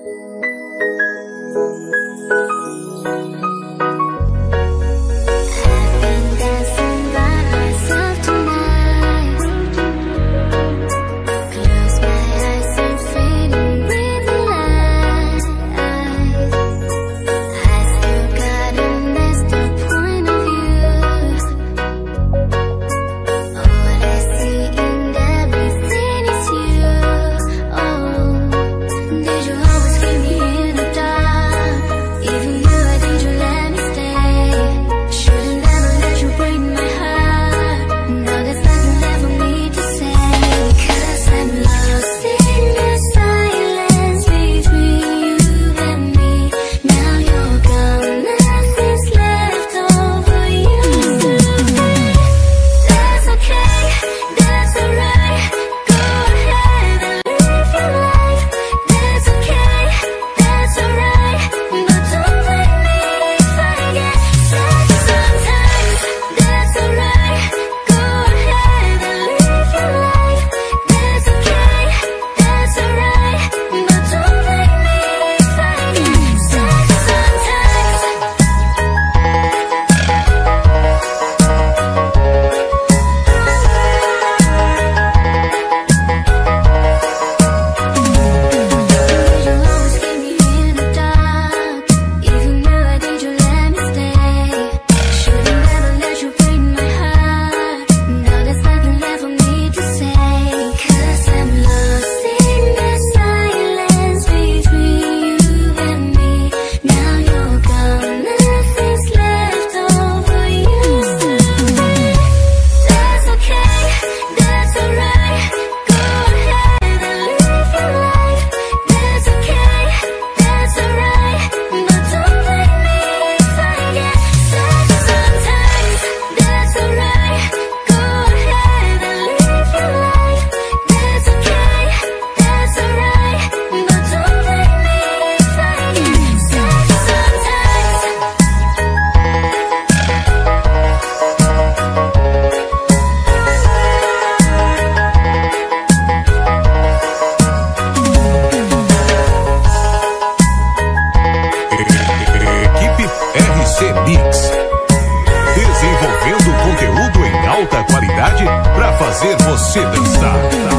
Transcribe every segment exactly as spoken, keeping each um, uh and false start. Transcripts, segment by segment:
fazer você dançar.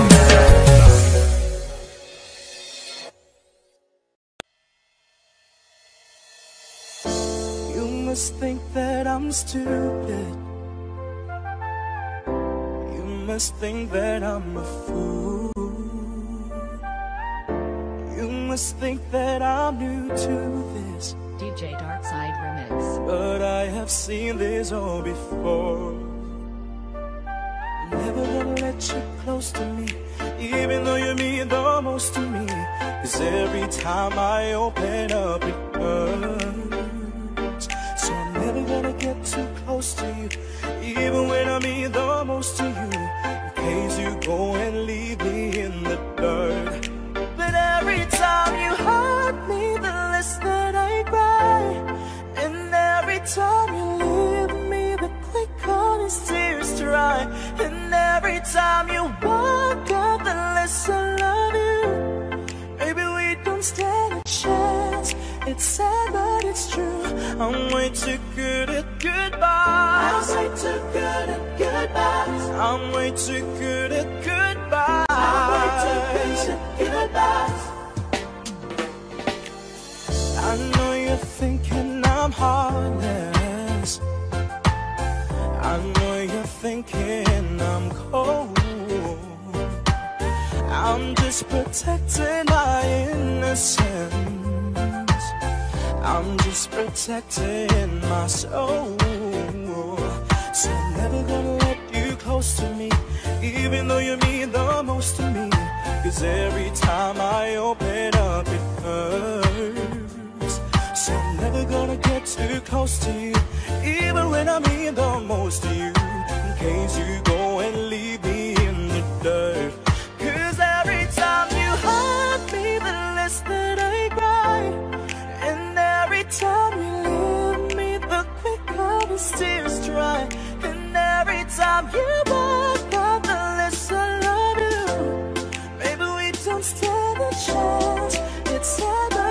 You must think that I'm stupid. You must think that I'm a fool. You must think that I'm new to this D J Darkside Remix. But I have seen this all before. I'm never gonna let you close to me, even though you mean the most to me. Cause every time I open up it hurts. So I'm never gonna get too close to you, even when I mean the most to you, in case you go and leave me in the dirt. But every time you hurt me, the less that I cry. And every time you leave me, the quicker these tears dry. And every time you walk out, the less I love you. Maybe we don't stand a chance. It's sad but it's true. I'm way too good at goodbyes. I'm way too good at goodbyes. I'm way too good at goodbyes. I'm way too good at goodbyes. I know you're thinking I'm heartless. I know you're thinking I'm cold. I'm just protecting my innocence. I'm just protecting my soul. So I'm never gonna let you close to me, even though you mean the most to me. Cause every time I open up it hurts. So I'm never gonna get too close to you, even when I mean the most to you, in case you go and leave me in the dirt. Cause every time you hurt me, the less that I cry. And every time you leave me, the quicker the tears dry. And every time you walk out, the less I love you. Maybe we don't stand a chance. It's sad.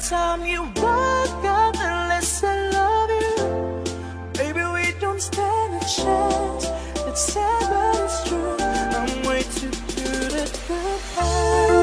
time you walk out, the less I love you. Baby, we don't stand a chance. It's sad, but it's true. I'm way too good at goodbye.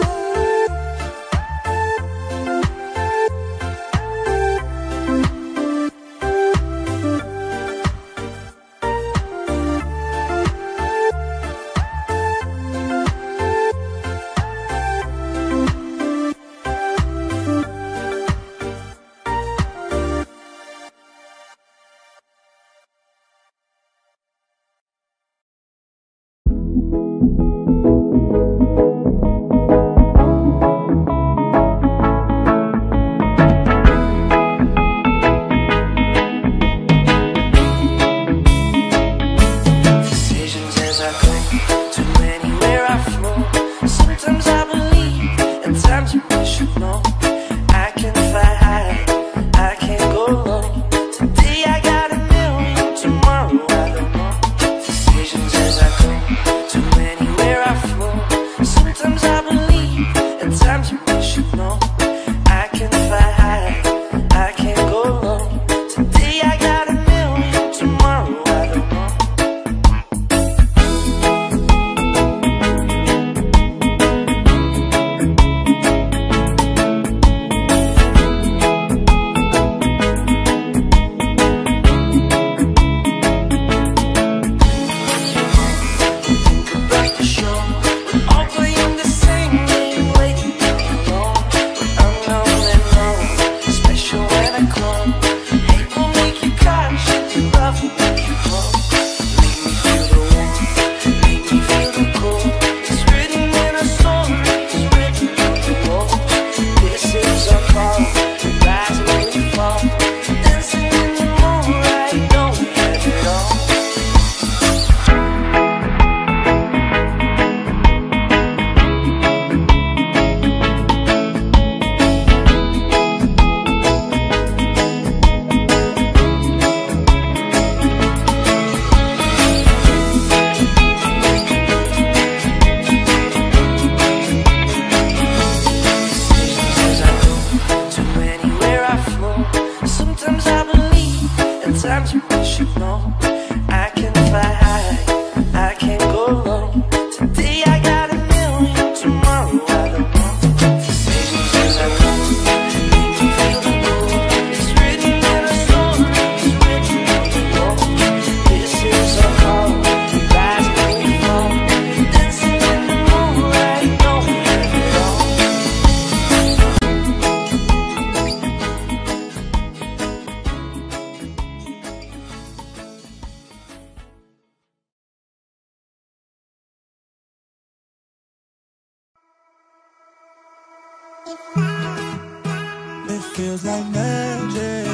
It feels like magic.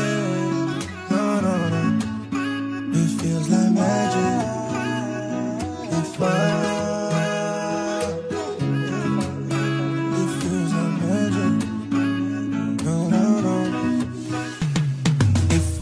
No, no, no. It feels like magic. If I, it feels like magic. No, no, no. If I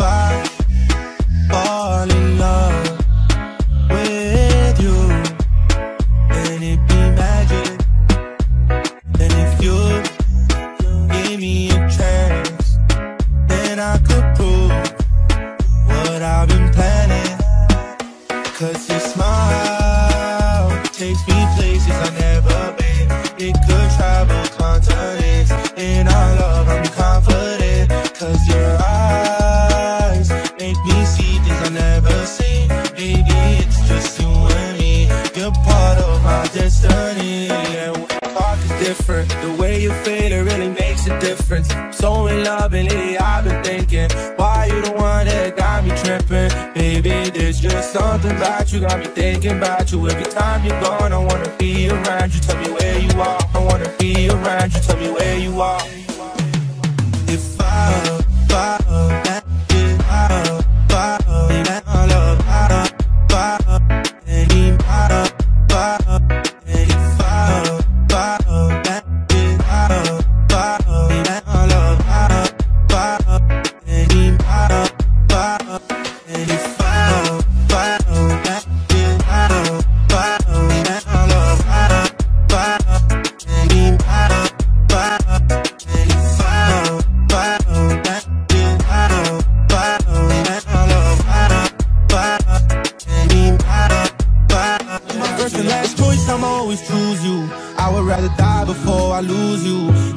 fall in love with you, then it be magic. And if you give me a chance, then I could prove what I've been planning. Cause your smile takes me places I've never been. It could travel continents. In our love, I'm confident. Cause your eyes make me see things I've never seen. Baby, it's just you and me. You're part of my destiny. And when we talk is different. The way you feel, it really makes a difference. So in love, and lately I've been thinking, why you the one that got me tripping? Baby, there's just something about you, got me thinking about you. Every time you're gone, I wanna be around you. Tell me where you are, I wanna be around you. Tell me where you are. If I, if I, that is, I, if I, that I love, I, if I, and if I, if I, and if I, if I, that is, I, if I, that I love, I, if I, and if I, if I, and if I, if I, that is, I, if I, that I love, I, if I, and if I, if I, and if I, if I,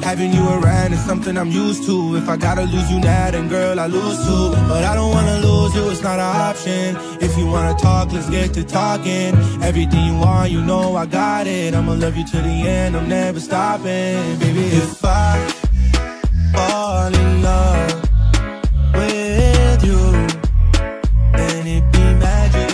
Having you around is something I'm used to. If I gotta lose you now, then girl, I lose too. But I don't wanna lose you, it's not an option. If you wanna talk, let's get to talking. Everything you want, you know I got it. I'ma love you to the end, I'm never stopping. Baby, if I fall in love with you, then it be magic.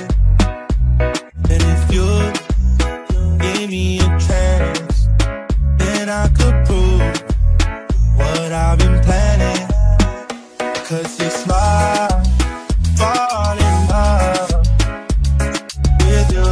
And if you give me a chance, then I could prove what I've been planning. Cause it's my fall in love with you.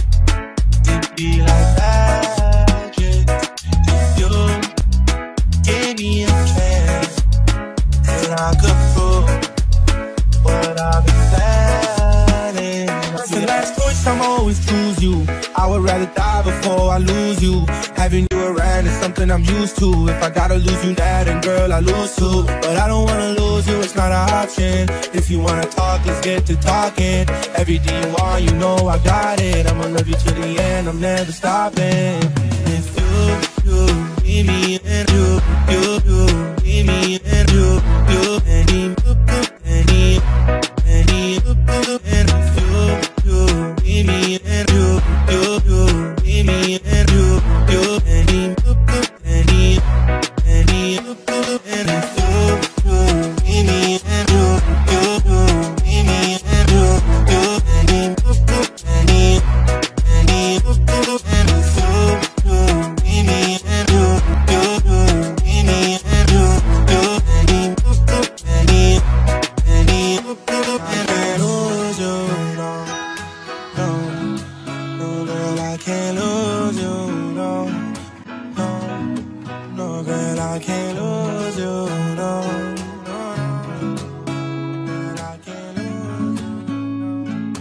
It be like magic. If you give me a chance, then I could prove what I've been planning. The last choice, I'ma always choose you. I would rather die before I lose you. Having you around is something I'm used to. If I gotta lose you now, then girl, I lose too. But I don't wanna lose you, it's not an option. If you wanna talk, let's get to talking. Everything you want, you know I got it. I'ma love you to the end, I'm never stopping. If you, you, give me and you, you, you, give me and you, you, and you, and you, and you, and if you, you, give me and you, you, you, give me and you, you, and you, and you, and you, and if you, you, give me and you, you, you, give me and you, you, and you, and you, and you, and if you, you, give me and you, you, you, give me and you, you, and you, and you, and you, I can't lose you, no, no, no, girl, I can't lose you, no, no, no, girl, I can't lose you, no, no, no, girl, I can't lose you.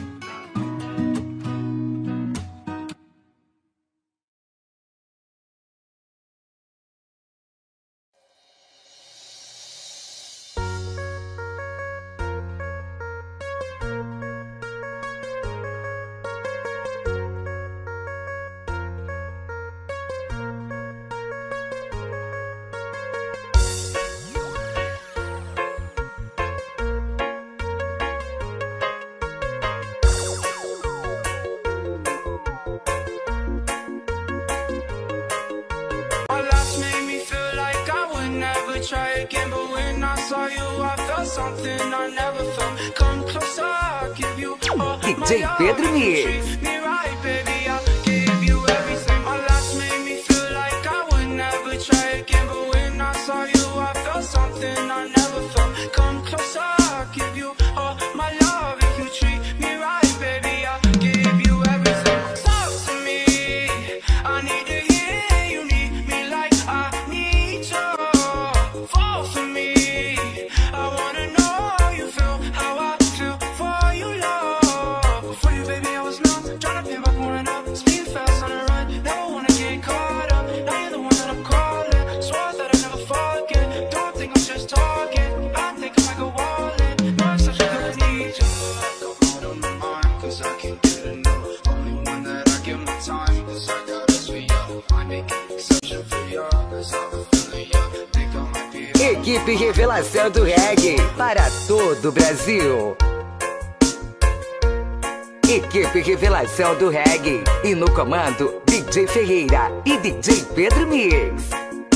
My last made me feel like I would never try again, but when I saw you, I felt something I never felt. Come closer, I'll give you all my D J Pedro love. If you Mix. treat me right, baby, I'll give you everything. My last made me feel like I would never try again, but when I saw you, I felt something I never felt. Come closer, I'll give you all my love. If you treat me right, baby, I'll give you everything. Talk to me, I need to hear you need me like I need you. Fall for me, I wanna know how you feel, how I feel for you, love. Before you, baby, I was numb, trying to pin back one up, speed fast on the run, never wanna get caught up. Now you're the one that I'm calling, swore that I'd never forget. Don't think I'm just talking, I think I might go all in. No exception, 'cause I need you. I got more on my mind, 'cause I can't get enough. Only one that I give my time, 'cause I got us for you. I make an exception for you, 'cause I've been feeling you. Think I might be Equipe Revelação do Reggae para todo o Brasil. Equipe Revelação do Reggae e no comando D J Ferreira e D J Pedro Mix.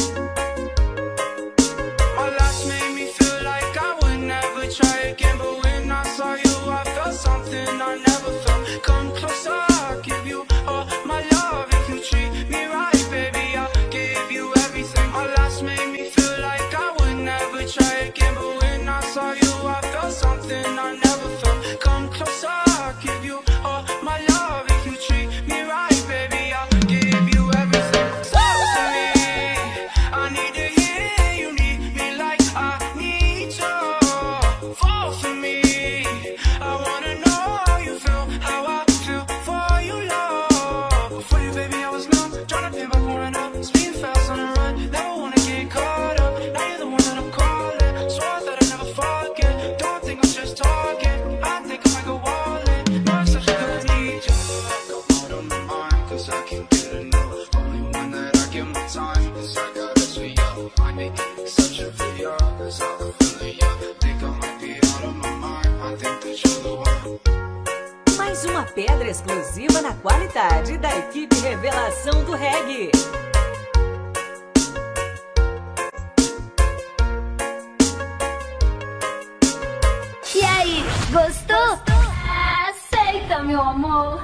My last made me feel like I would never try again, but when I saw you, I felt something I never felt. Come closer, I'll give you all my love. If you treat me right, baby, I'll give you everything. My last made me feel like I would never try again, but when I saw you, I felt something I never felt. Come closer, I'll give you all my love. If you treat me right, baby, I'll give you everything. Talk to me, I need to hear you need me like I need you. Fall for me, I wanna know how you feel, how I feel for you, love. Before you, baby, I was numb, trying to pin back one up, speed fast on the run, never wanna get caught up. Now you're the one that I'm calling, swore that I'd never forget. Don't think I'm just talking, I Mais uma pedra exclusiva na qualidade da equipe Revelação do Reggae. E aí, gostou? Aceita, meu amor.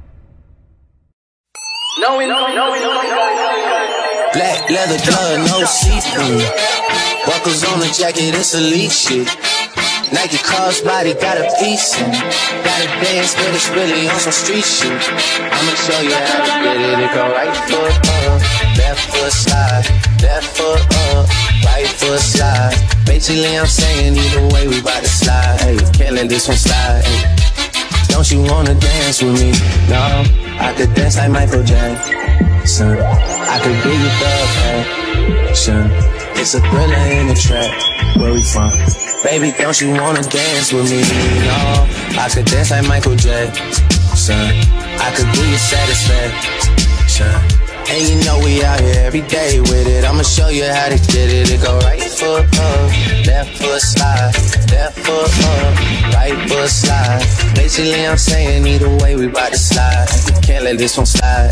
No, no, no, no, no. Black leather glove, no see-through. Buckles on the jacket, it's elite shit. Nike crossbody got a piece in. Gotta dance, but it's really on some street shit. I'ma show you how to get it. It go right foot up, left foot slide, left foot up, right foot slide. Basically I'm saying either way we bout to slide. Hey, can't let this one slide. Hey. Don't you wanna dance with me? No, I could dance like Michael Jackson. I could give you the passion. It's a thriller in the trap. Where we from? Baby, don't you wanna dance with me? No, I could dance like Michael Jackson. I could give you satisfaction. And you know we out here every day with it. I'ma show you how to get it. It go right foot up, left foot slide, left foot up, right foot slide. Basically I'm saying either way we bout to slide. Can't let this one slide.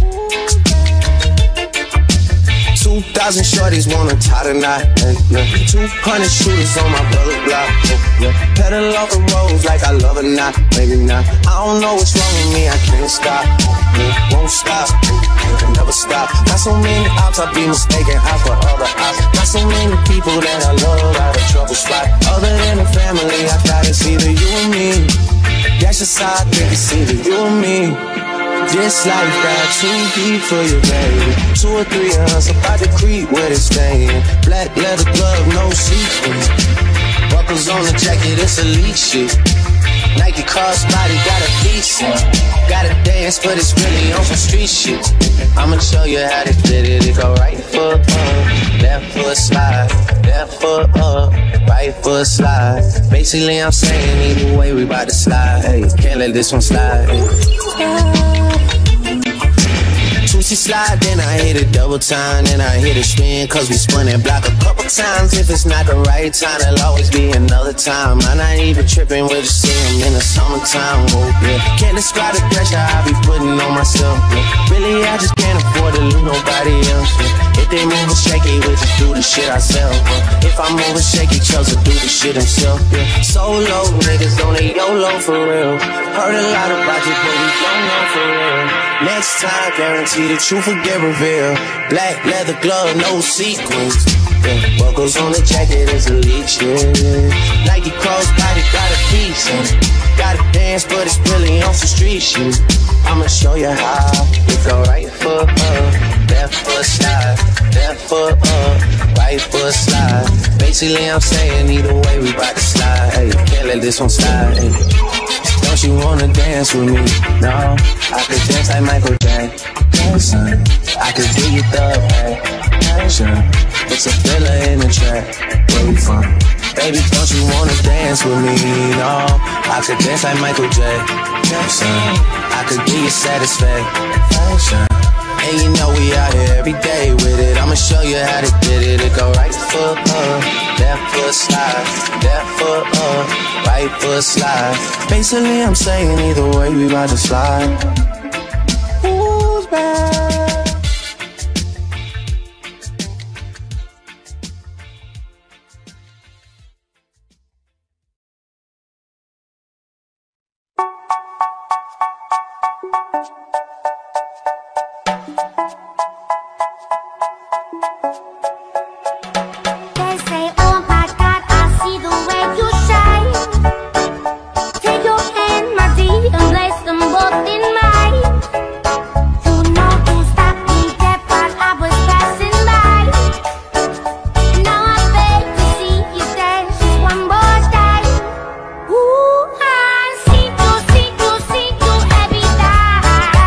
Two thousand shorties wanna tie the knot. Two hundred shooters on my brother block. Pedal off the roads like I love it not, maybe not. I don't know what's wrong with me, I can't stop. Won't stop, never stop. Got so many ops, I be mistaken out for other ops. Got so many people that I love out of trouble spot. Other than the family, I thought it's either you or me. That's just how I think it's either you or me. This life got too deep for you, baby. Two or three of us about to creep where they staying. Black leather glove, no sequins. Buckles on the jacket, it's elite shit. Nike crossbody got a piece in. Gotta dance, but it's really on some street shit. I'ma show you how to get it. It go right foot up, left foot slide, left foot up, right foot slide. Basically I'm saying either way we bout to slide. Hey, can't let this one slide. Hey. Twisty slide, then I hit it double time, then I hit it spin, cause we spun that block a couple times. If it's not the right time, there'll always be another time. I'm not even tripping, we'll just see him in the summertime. Oh, yeah. Can't describe the pressure I be putting on myself. Yeah. Really, I just can't afford to lose nobody else. Yeah. If they moving shaky, we just do the shit ourselves. Yeah. If I'm moving shaky, chose to do the shit himself. Yeah. Solo niggas on a YOLO for real. Heard a lot about you, but we don't know for real. Next time, guarantee the truth will get revealed. Black leather glove, no sequins. Yeah, buckles on the jacket is elite shit. Nike crossbody got a piece in. Gotta dance, but it's really on some street shit. I'ma show you how. We go right foot up, left foot slide, left foot up, right foot slide. Basically I'm saying either way we bout to slide. Hey, can't let this one slide. Hey. Don't you wanna dance with me? No, I could dance like Michael Jackson. I could give you the passion. It's a thriller in the track. Where we from? Baby, don't you wanna dance with me? No, I could dance like Michael Jackson. I could give you satisfaction. And you know we out here every day with it. I'ma show you how to get it. It go right foot up, left foot slide, left foot up, right foot slide. Basically I'm saying either way we bout to slide. Who's bad? Ooh, I see you, see you, see you every time.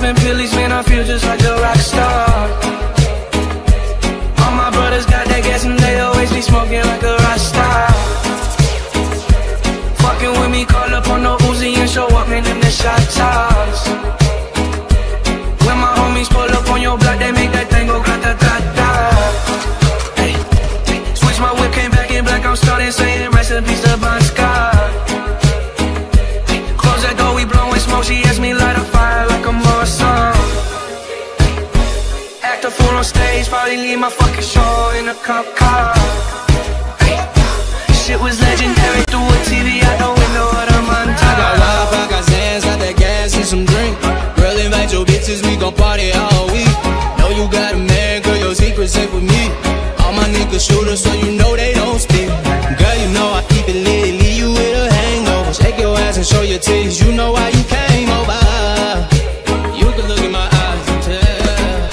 popping pillies, man, I feel just like a rock star. All my brothers got that gas and they always be smoking like a rock star. Fucking with me, call up on the Uzi and show up, man, in the shot tops. When my homies pull up on your block, they make that thing go grata-ta-ta. Hey, switch my whip, came back in black, I'm starting saying recipes to Bon Scott. Close that door, we blowing smoke, she asked me light a fire like a Morrison. Act a fool on stage, probably leave my fucking show in a cop car. Shit was legendary through a T V out the window of the Montana. I got wild, I got Zans, got that gas and some drink. Girl, invite your bitches, we gon' party all week. Know you got a man, girl, your secret's safe with me. All my niggas shooters, so you know they don't speak. Girl, you know I keep it lit, leave you with a hangover. Shake your ass and show your titties, you know why you came over. You can look in my eyes and tell.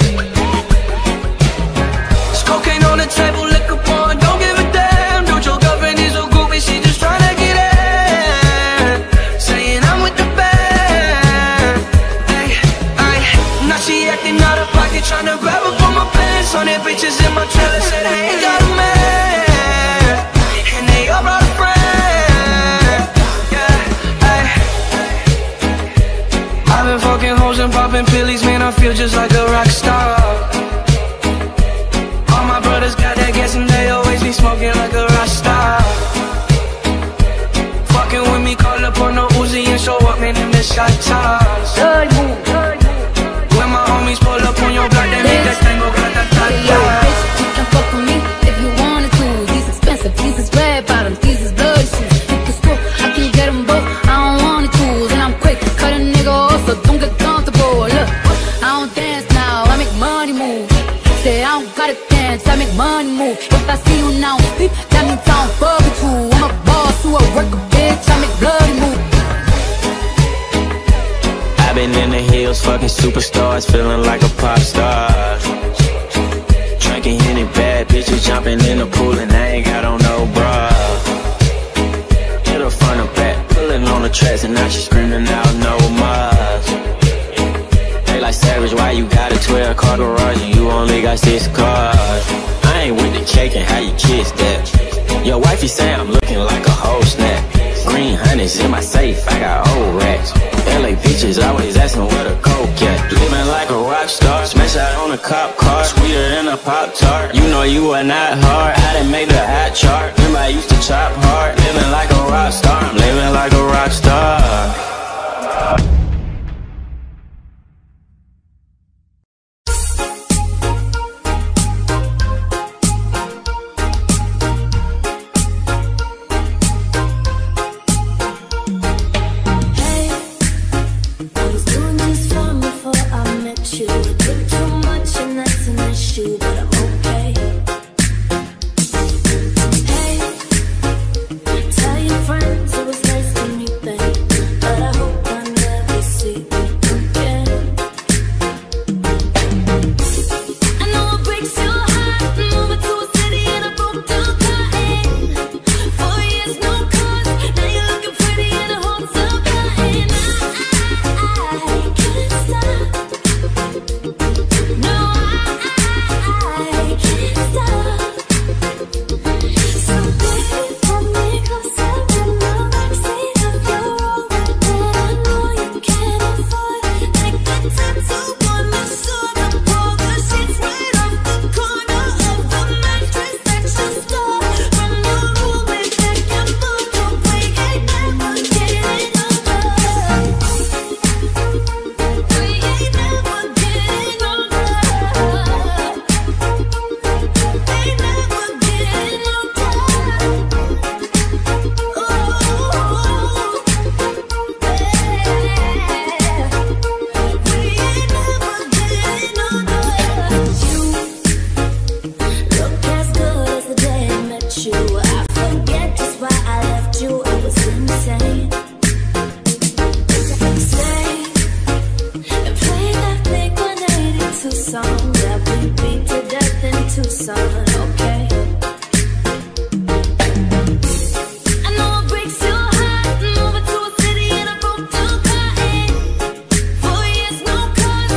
There's cocaine on the table, liquor porn, don't give a damn. Dude, your girlfriend is a groupie, she just tryna get in. Saying I'm with the band. Ay, ay, now she acting out of pocket, tryna grab up on my pants. Hundred bitches in my trailer, say they ain't got a man, and they all brought a friend. Yeah, ay. I've been fucking hoes and popping pillies, man, I feel just like a rock star. All my brothers got that gas and they always be smoking like a rock star. Fucking with me, call up on the Uzi and show up, man, in the shot tops. When my homies pull up on your block, they make that thing go grata-ta-ta. Bitch, you can fuck with me if you wanted to. These expensive, these is red bottoms, these is bloody shoes. Hit the screw, I can get them both, I don't wanna choose. And I'm quick, cut a nigga off, so don't get comfortable. Look, I don't dance now, I make money move. Say I don't gotta dance, I make money move. If I see you now sleep, that means I don't fuck with you. I'm a boss who a worker, bitch, I make bloody move. I've been in the hills, fucking superstars, feeling like a pop star. Drinking Henny, bad bitches jumping in the pool, and I ain't got on no bra. Hit her front or back, pulling on the tracks, and now she screaming out no more. They like Savage, why you got a twelve car garage and you only got six cars? I ain't with the cake and how you kiss that. Your wifey say I'm looking like a whole snack. Green honey's in my safe, I got old racks. L A bitches always asking where the coke at. Living like a rock star, smash out on a cop car, sweeter than a Pop-Tart. You know you are not hard, I done made the hot chart. Remember I used to chop hard, living like a rock star. I'm living like a rock star. Cause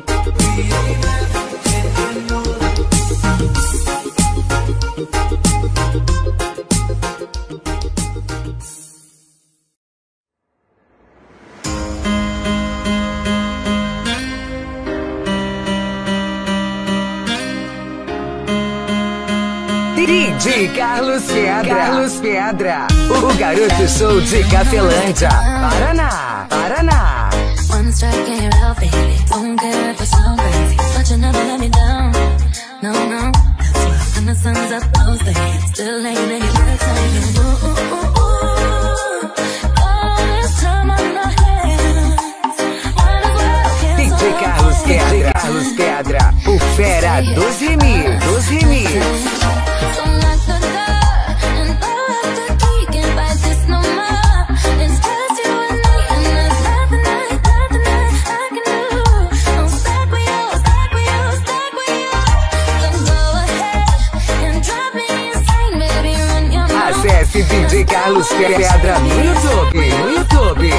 D J Carlos Pedra, Carlos Pedra, o garoto show de Cafelândia, Paraná, Paraná. One strike and you're out, baby. Don't care if it's so crazy, but you never let me down. No, no, that's why when the sun's up, I'll stay. Still laying in your bed, saying, ooh, ooh, ooh, ooh. All this time on my hands. Might as well cancel. D J Carlos Pedra, Carlos Pedra, o fera dos remix, dos remix. Acesse D J Carlos Pedra no YouTube, no YouTube.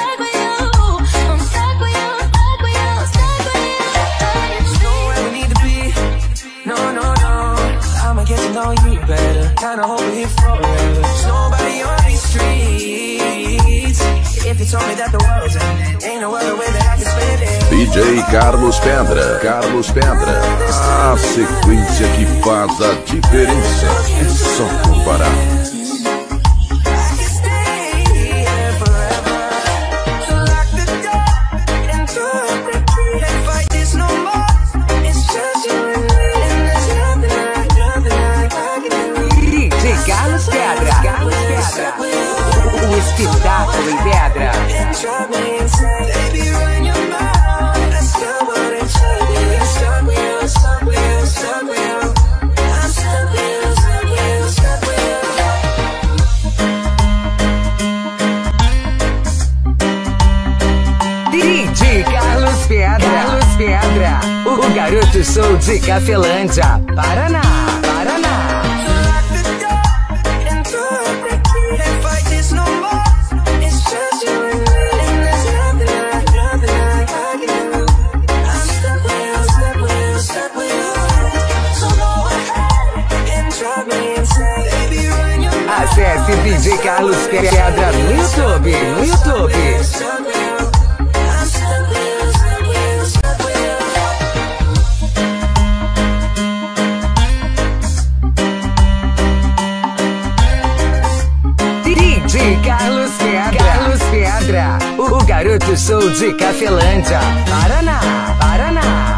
No, no, no, I'ma get to know you better. Kinda hope we're here forever. There's nobody on these streets. If you told me that the world's ending, ain't no other way that I can spend it. D J Carlos Pedra, Carlos Pedra, a sequência que faz a diferença. É só comparar. O espetáculo em pedra. D J Carlos Pedra, Carlos Pedra, o garoto show de Cafelândia, Paraná, Paraná. Acesse D J Carlos Pedra no YouTube, no YouTube. D J Carlos Pedra, Carlos Pedra, o garoto show de Cafelândia, Paraná, Paraná.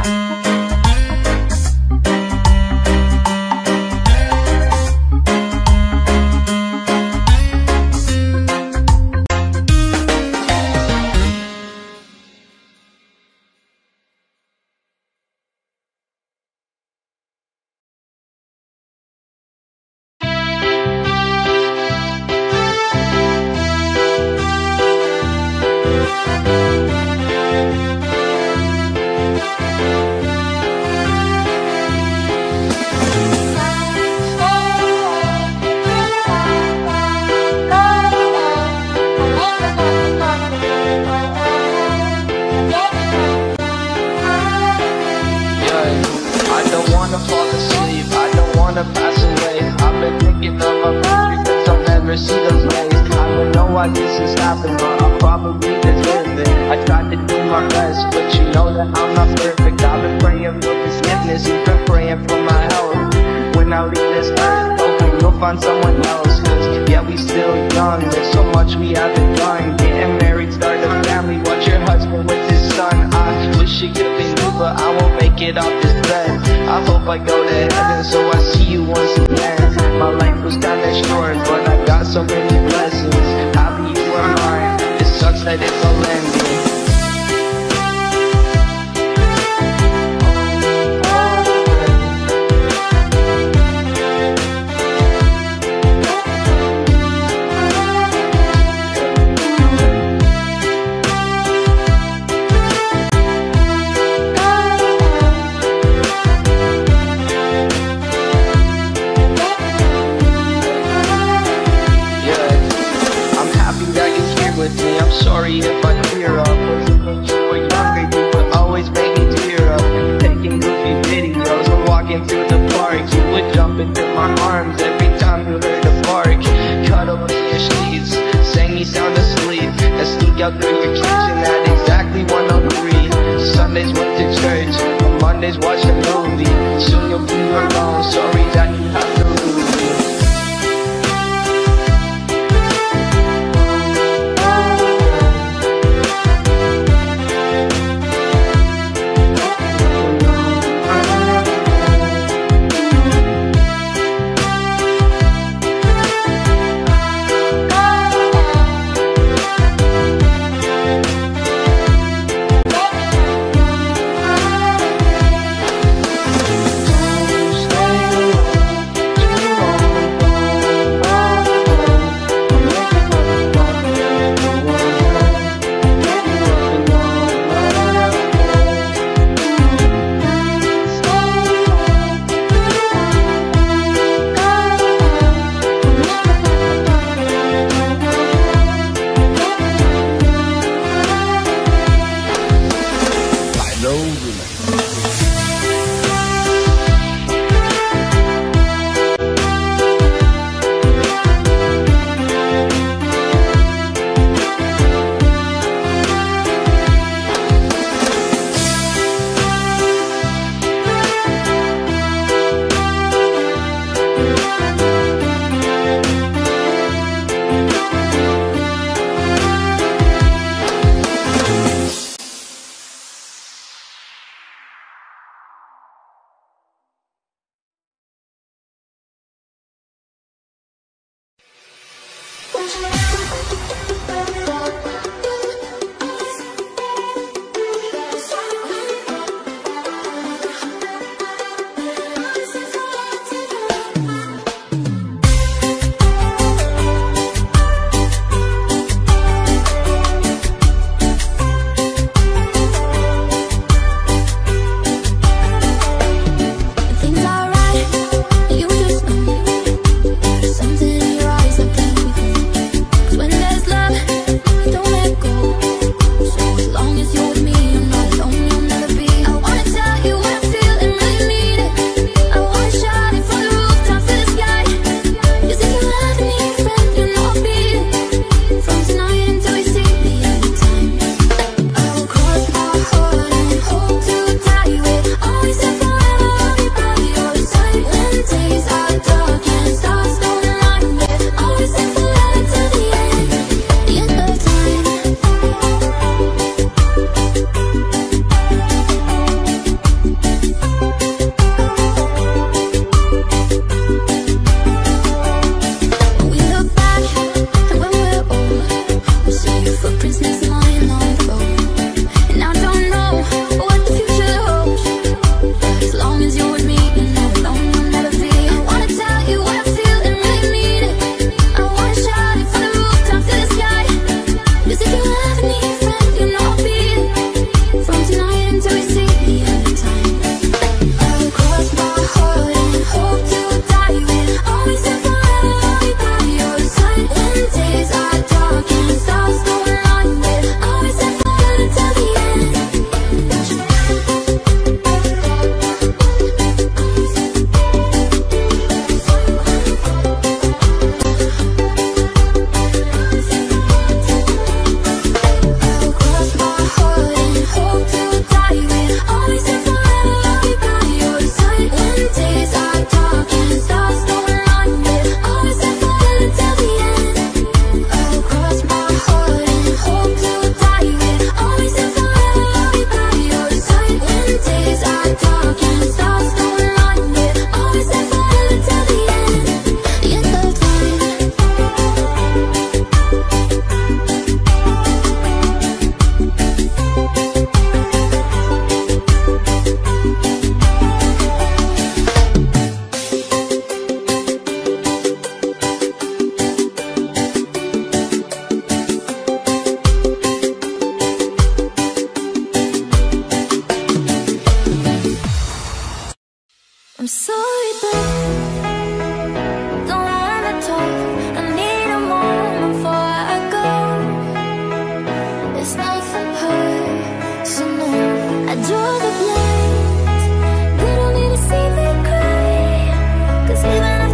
why this has happened, but I probably deserve it. I tried to do my best, but you know that I'm not perfect. I've been praying for forgiveness, you've been praying for my health. When I leave this earth, hoping you'll find someone else. Cause yeah, we still young, there's so much we haven't done. Getting married, start a family, watch your husband with his son. I wish it could be me, but I won't make it off this bed. I hope I go to heaven, so I see you once again. My life was kinda short, but I got so many blessings. Happy you are mine, it sucks that it's all ending. Sorry if I in my arms every time you heard a bark. Cuddle in your sheets, sang me sound asleep, and sneak out through your kitchen at exactly one oh three. Sundays went to church, on Mondays watched a movie. Soon you'll be alone, sorry that you have to lose me. I'm sorry, but don't wanna talk. I need a moment before I go. It's nothing personal. I draw the blinds. We don't need to see me cry. 'Cause even if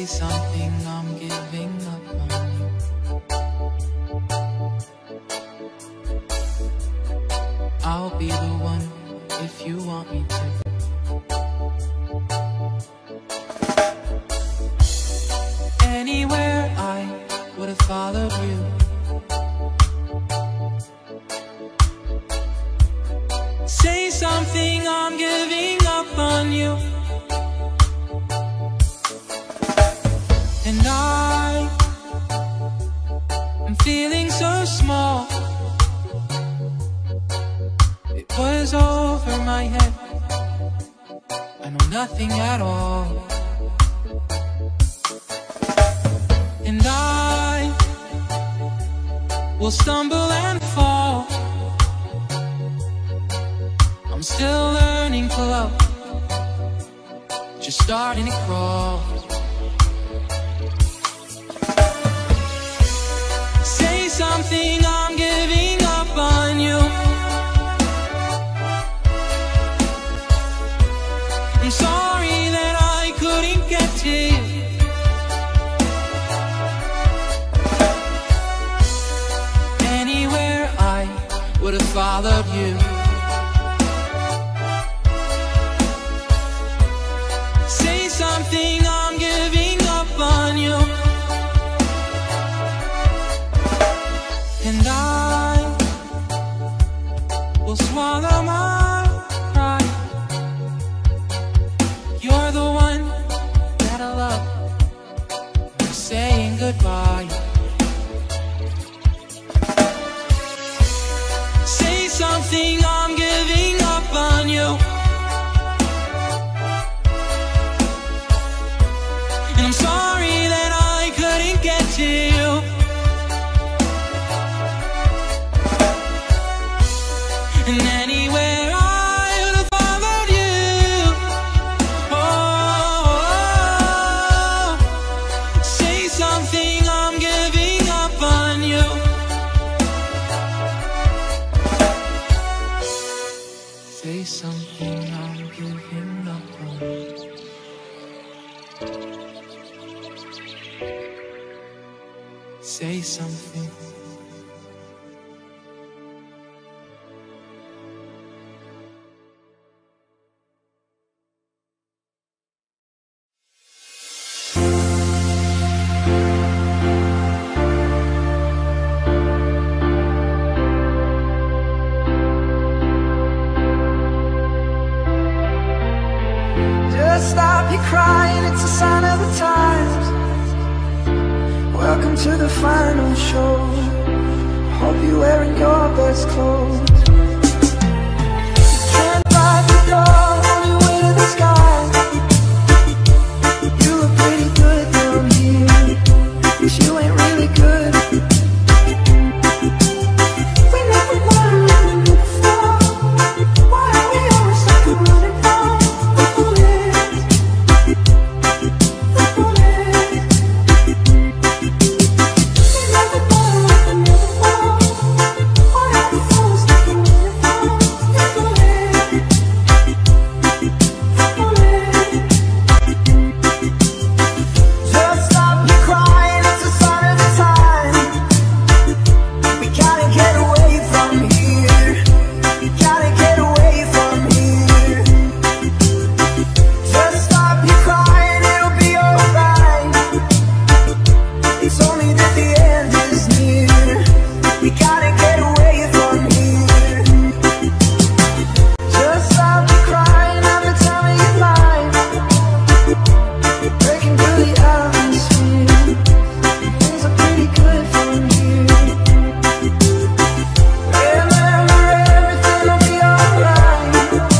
something, I'm giving up on you. I'll be the one if you want me to. Anywhere I would have followed you. Say something, I'm giving up on you. And I am feeling so small. It was over my head. I know nothing at all. And I will stumble and fall. I'm still learning to love, just starting to crawl. Say something, I'm giving up on you. I'm sorry that I couldn't get to you. Anywhere I would have followed you. Say something, I'm giving up on you. And I will swallow my pride. You're the one that I love. I'm saying goodbye. Say something, I'm giving up on you. And I'm sorry that I couldn't get to you. And anywhere I would have followed you. Oh, say something, I'm giving up on you. Say something, I'm giving up on you. Say something. Just stop your crying, it's a sign of the times. Welcome to the final show. Hope you're wearing your best clothes. You can't find the door on your way to the sky. You look pretty good down here, but you ain't really good. We never learned before. Why are we always like we're running from the bullets? The bullets. We never learned before. Why are we always like we're running from the bullets? The bullets. Just stop your crying, it's a sign of the time. We gotta get away from here. We gotta get away from here. Just stop your crying, it'll be alright. It's only that the end is near. We gotta get away from here. Just stop your crying, have the time of your life. Breaking through the atmosphere. Things are pretty good from here. Remember, everything will be alright.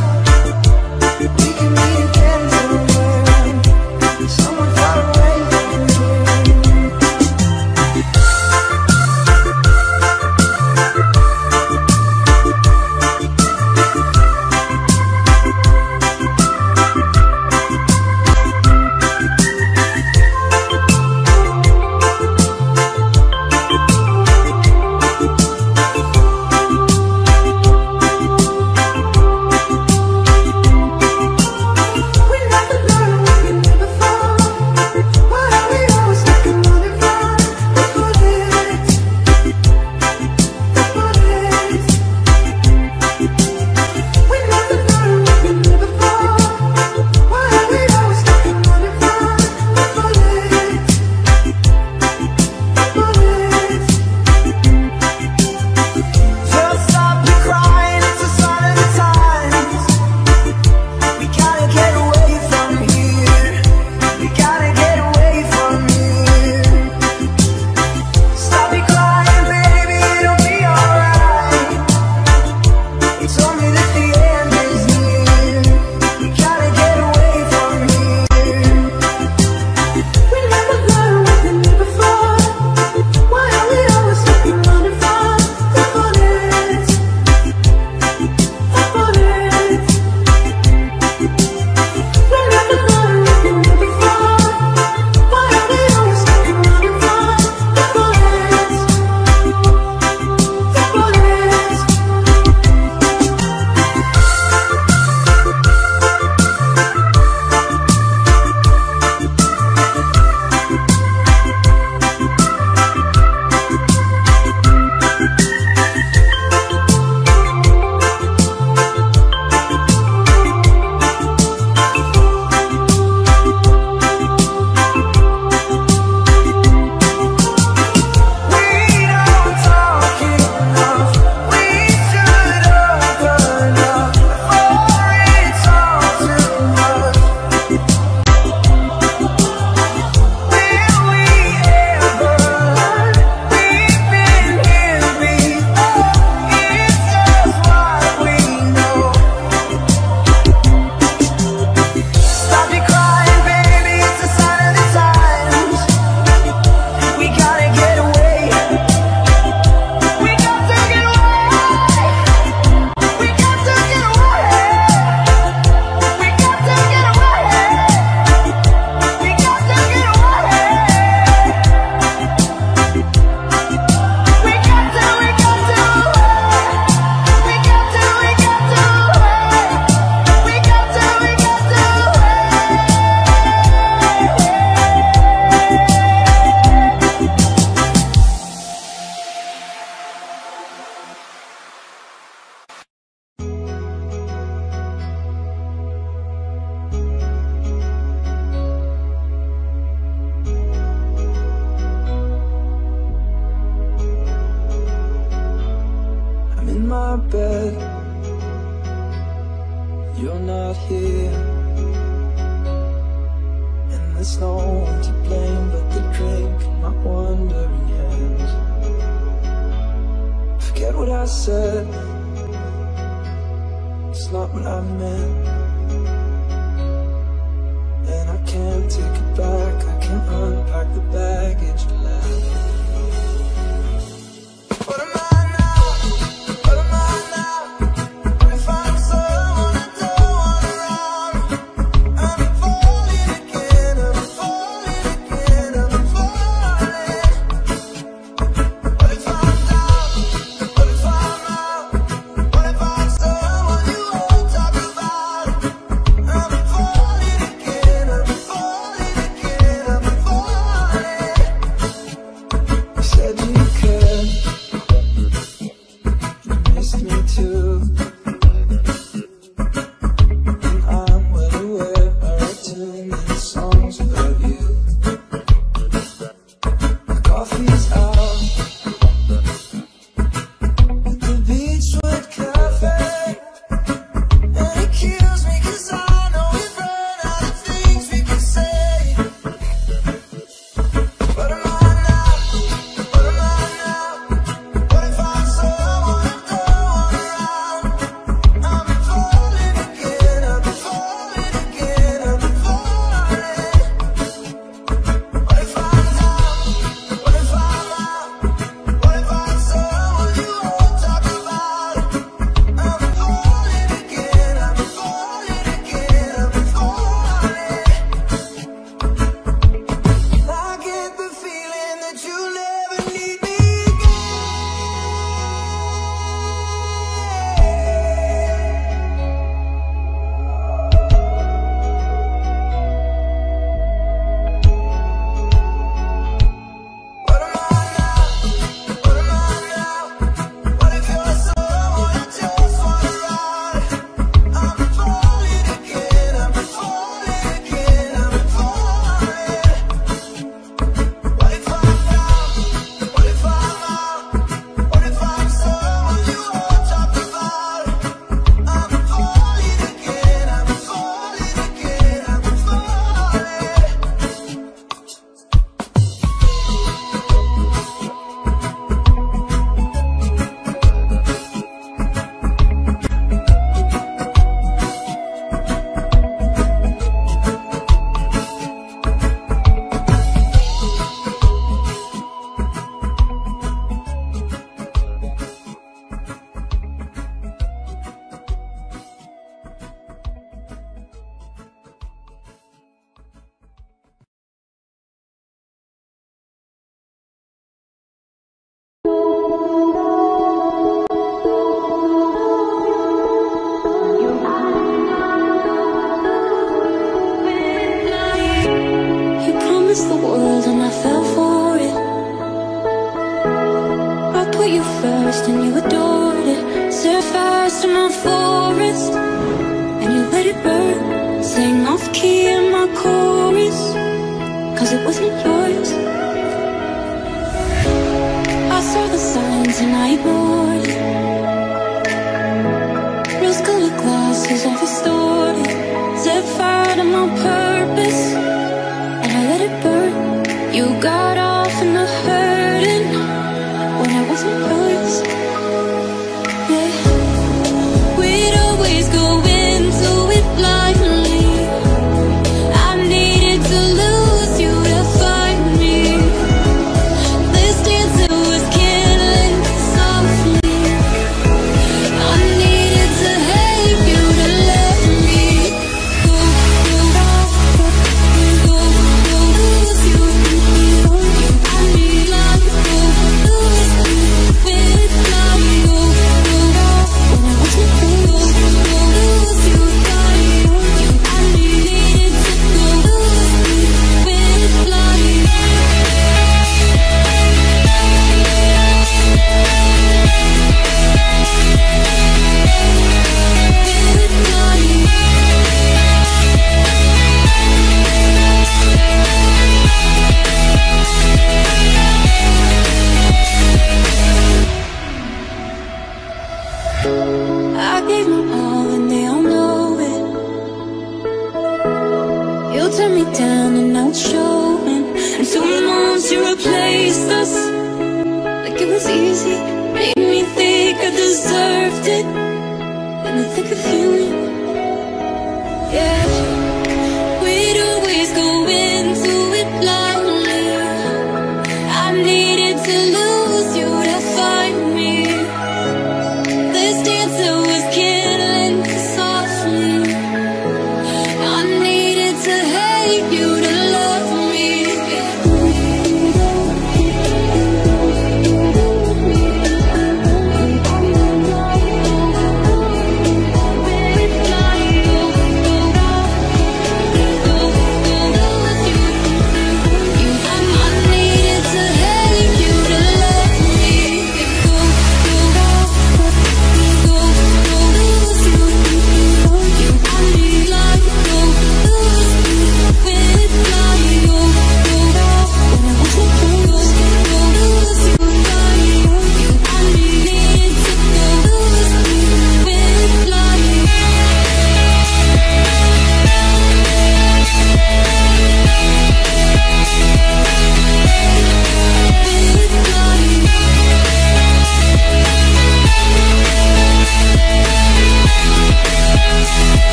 We can meet again somewhere, somewhere far away from here. bed. You're not here, and there's no one to blame but the drink and my wandering hands. Forget what I said, it's not what I meant, and I can't take it back. I can't unpack the baggage you left. What am I now? What am I now? What if I'm someone I don't want around? I'm falling again, I'm falling again, I'm falling. What if I'm down? What if I'm out? What if I'm someone you won't talk about? I'm falling again, I'm falling again, I'm falling. You said you cared, you missed me too, and I'm well aware I wrote too many songs about you. The coffee's out at the Beachwood Cafe, and it kills me 'cause I know we've run out of things we can say. What am I now? What am I now? What if I'm someone I don't want around? I'm falling again, I'm falling again, I'm falling. What if I'm down? What if I'm out? What if I'm someone you won't talk about? I'm falling again, I'm falling again, I'm falling. I get the feeling that you'll never need me What am I now? What am I now? What if you're someone I just want around? I'm falling again, I'm falling again, I'm falling. What if I'm down? What if I'm out? What if I'm someone you won't talk about? I'm falling again, I'm falling again, I'm falling. You promised the world and I fell for it. I put you first and you adored it. Set fire to my forest and you let it burn. Sang off key in my chorus 'cause it wasn't yours. I saw the signs and I ignored it. Rose-colored glasses all distorted. Set fire to my purpose and I let it burn. You got off in the hurting when I wasn't yours. Yeah. We'd always go into it blindly. I needed to lose you to find me. This dance it was killing softly. like a feeling. Yeah, we'd always go into it blindly. I needed to lose you to find me. This dancer was killing me softly. I needed to hate you to love me.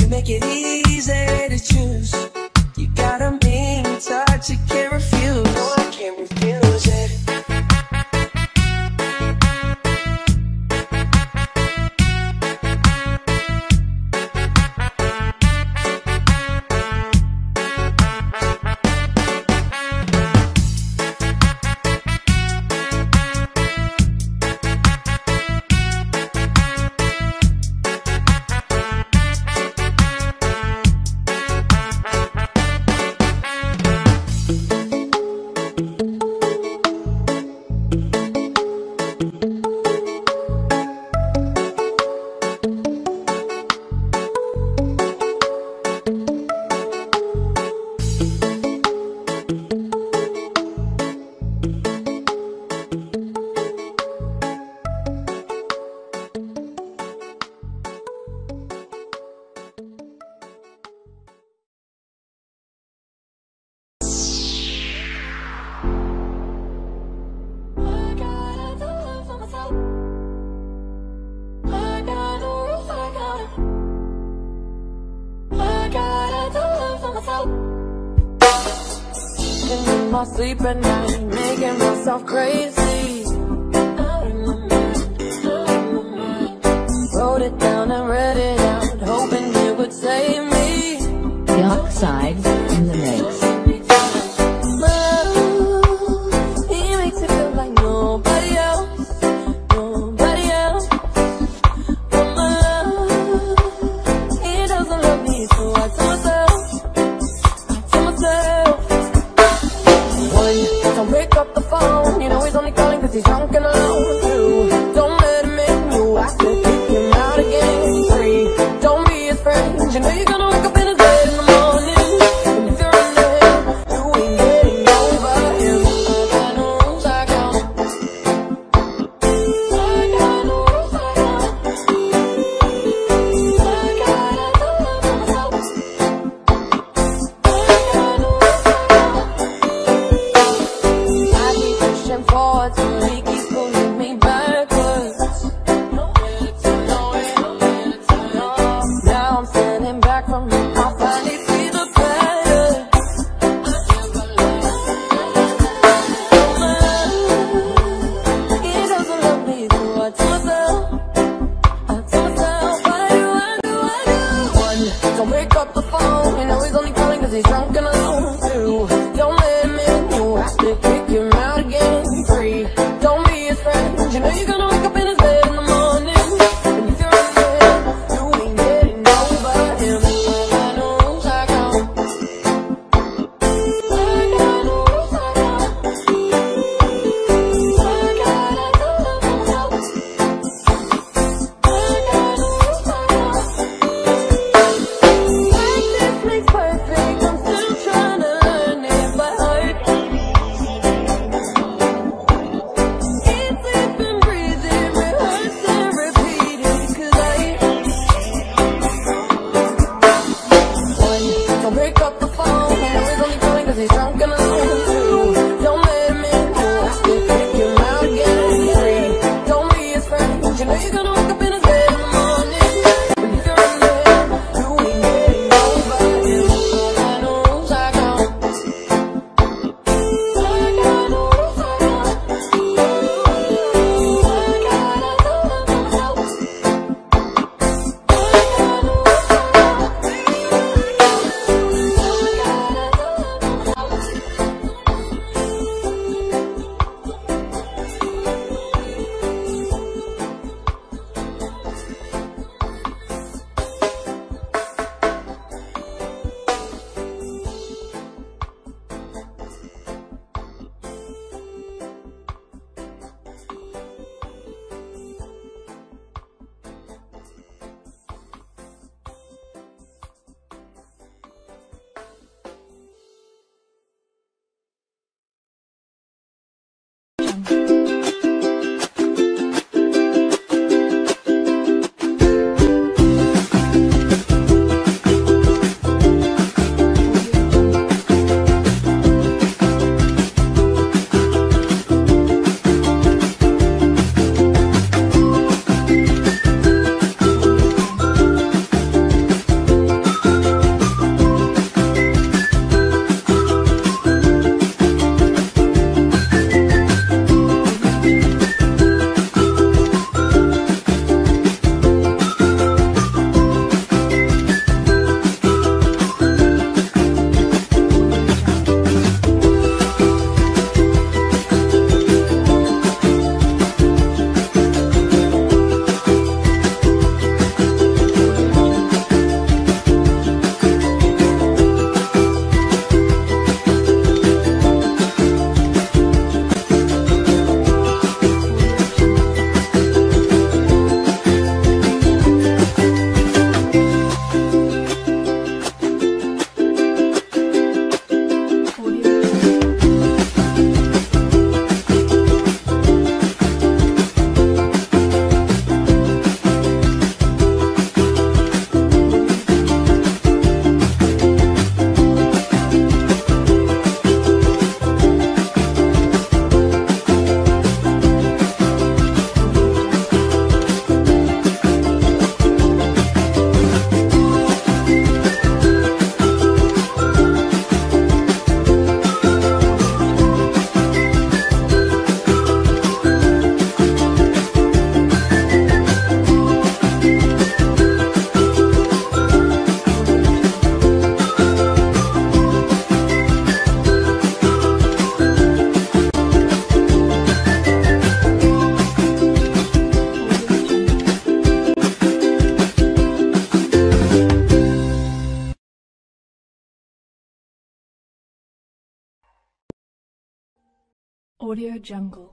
Make it easy to choose. You got a mean touch, you can't refuse. my sleep at night, making myself crazy. Wrote it down and read it out, hoping it would save me. Dark Side in the mix. He makes it feel like nobody else, nobody else. But my love, he doesn't love me, so I tell myself, I tell myself. One, don't pick up the phone, you know he's only calling cause he's drunk and alone. Two, don't let him in, you have to kick him out again. Three, don't be his friend, you know you're gonna wake up in his bed in the morning. And if you're under him, you ain't getting over him. I got no rules, I got I got no rules, I got I gotta tell myself. I got no rules, I keep pushing forward till he keeps pulling me backwards. Now I'm standing back from him, I finally see the pattern. He doesn't love me, so I tell myself, I tell myself, what I do, I do, I do. One, don't pick up the phone, you know he's only calling cause he's drunk and alone. Two, don't let him in, you have to kick him out again. Three, don't be his friend, you know you're gonna wake up in his bed in the morning. And if you're under him, you ain't getting over him. I got no rules, I got I got no rules, I got I gotta tell myself. I got no rules, I got practice makes perfect, I'm still trying to learn it by heart. Eat, sleep and breathe it, rehearse and repeat it, cause I One, don't pick up the phone, you know he's only calling cause he's drunk and alone. Two, don't let him in, you have to kick him out again. Three, don't be his friend, you know you're gonna wake up in his bed in the morning. And if you're under him, you ain't getting over him. I got no rules, I got I got no rules, I got I gotta tell myself. I got no rules, I got I gotta tell myself. Audio Jungle.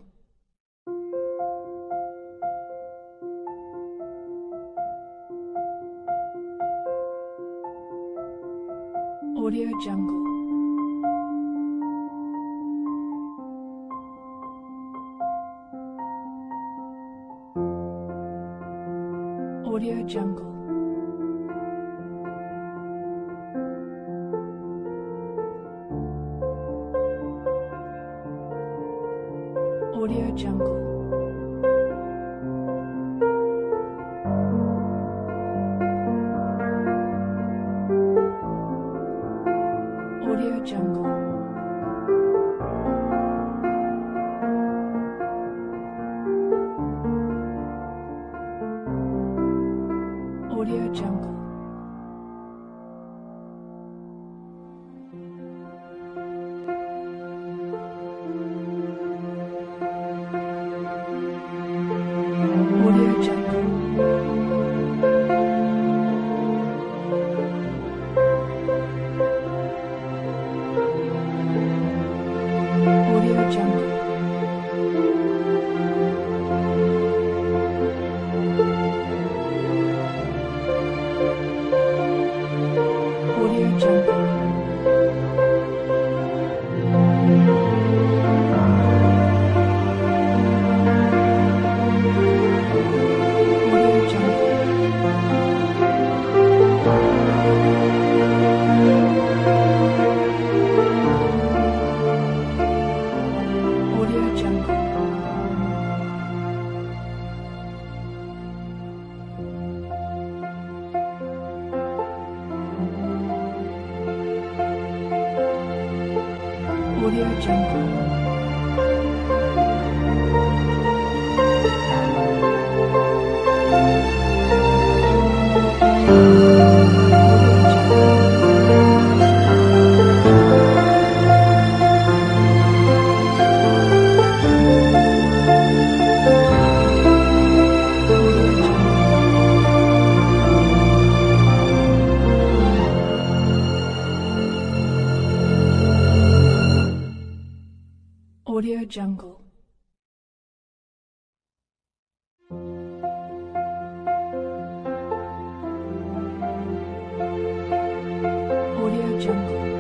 Audio Jungle. Audio Jungle. Audio Jungle. Audio Jungle. Audio Jungle. Audio Jungle. Audio Jungle. Audio Jungle. Audio Jungle. Audio Jungle. Audio Jungle. Audio Jungle. Audio Jungle.